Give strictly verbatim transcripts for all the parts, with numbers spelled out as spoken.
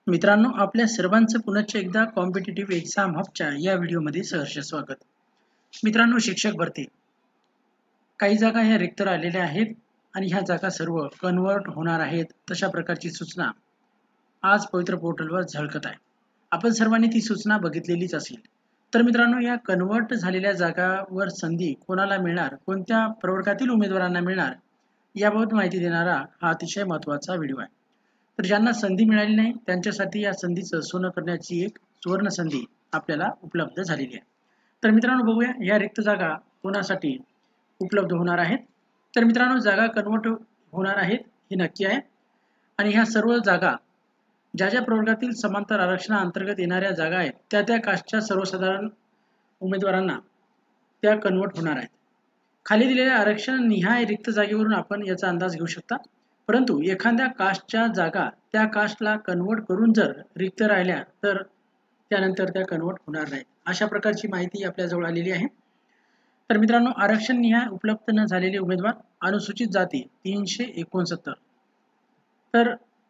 मित्रांनो, आपल्या सर्वांचं पुनश्च एकदा कॉम्पिटिटिव्ह एक्झाम हबच्या या व्हिडिओमध्ये सहर्ष स्वागत. मित्रांनो, शिक्षक भरती काही जागा ह्या रिक्त राहिलेल्या आहेत आणि ह्या जागा सर्व कन्वर्ट होणार आहेत. तशा प्रकारची सूचना आज पवित्र पोर्टलवर झळकत आहे. आपण सर्वांनी ती सूचना बघितलेलीच असेल. तर मित्रांनो, या कन्वर्ट झालेल्या जागावर संधी कोणाला मिळणार, कोणत्या प्रवर्गातील उमेदवारांना मिळणार, याबाबत माहिती देणारा हा अतिशय महत्त्वाचा व्हिडिओ आहे. तर ज्यांना संधी मिळाली नाही त्यांच्यासाठी या संधीचं सोनं करण्याची एक सुवर्ण संधी आपल्याला उपलब्ध झालेली आहे. तर मित्रांनो, बघूया या रिक्त जागा कोणासाठी उपलब्ध होणार आहेत. तर मित्रांनो, जागा कन्वर्ट होणार आहेत हे नक्की आहे आणि ह्या सर्व जागा ज्या ज्या प्रवर्गातील समांतर आरक्षणाअंतर्गत येणाऱ्या जागा आहेत त्या त्या कास्टच्या सर्वसाधारण उमेदवारांना त्या कन्वर्ट होणार आहेत. खाली दिलेल्या आरक्षण निहाय रिक्त जागेवरून आपण याचा अंदाज घेऊ शकता. परंतु एखाद्या कास्टच्या जागा त्या कास्टला कन्वर्ट करून जर रिक्त राहिल्या तर त्यानंतर त्या कन्वर्ट होणार नाहीत. अशा प्रकारची माहिती आपल्याजवळ आलेली आहे. तर मित्रांनो, आरक्षण निहाय उपलब्ध न झालेले उमेदवार अनुसूचित जाती तीनशे एकोणसत्तर, तर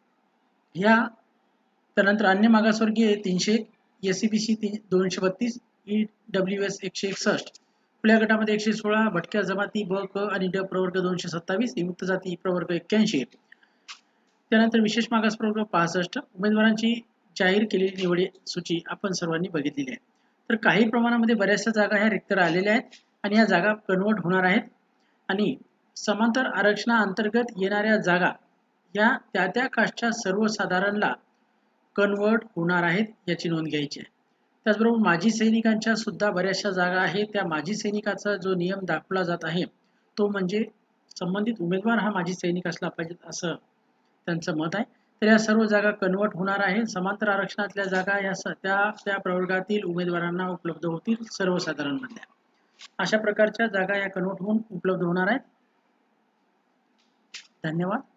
ह्या त्यानंतर अन्य मागासवर्गीय तीनशे एक, एस सी बी सी दोनशे बत्तीस, ई डब्ल्यू एस एकशे एकसष्ट, खुल्या गटामध्ये एकशे सोळा, भटक्या जमाती ब क आणि ड प्रवर्ग दोनशे सत्तावीस, विमुक्त जाती प्रवर्ग एक्क्याऐंशी, त्यानंतर विशेष मागास प्रवर्ग पासष्ट. उमेदवारांची जाहीर केलेली निवडी सूची आपण सर्वांनी बघितलेली आहे. तर काही प्रमाणामध्ये बऱ्याचशा जागा ह्या रिक्त राहिलेल्या आहेत आणि ह्या जागा कन्वर्ट होणार आहेत आणि समांतर आरक्षणाअंतर्गत येणाऱ्या जागा या त्या त्या कास्टच्या सर्वसाधारणला कन्वर्ट होणार आहेत याची नोंद घ्यायची आहे. त्याचबरोबर माजी सैनिकांच्या सुद्धा बऱ्याचशा जागा आहेत. त्या माजी सैनिकाचा जो नियम दाखवला जात आहे तो म्हणजे संबंधित उमेदवार हा माजी सैनिक असला पाहिजे असं त्यांचं मत आहे. तर या सर्व जागा कन्वर्ट होणार आहे. समांतर आरक्षणातल्या जागा या त्या त्या प्रवर्गातील उमेदवारांना उपलब्ध होतील सर्वसाधारण मधल्या. अशा प्रकारच्या जागा या कन्वर्ट होऊन उपलब्ध होणार आहेत. धन्यवाद.